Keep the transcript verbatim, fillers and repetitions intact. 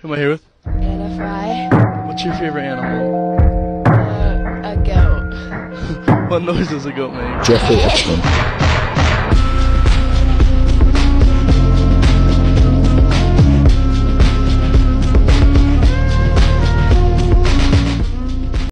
Who am I here with? Anna Fry. What's your favorite animal? Uh, a goat. What noise does a goat make? Jeffrey Epstein.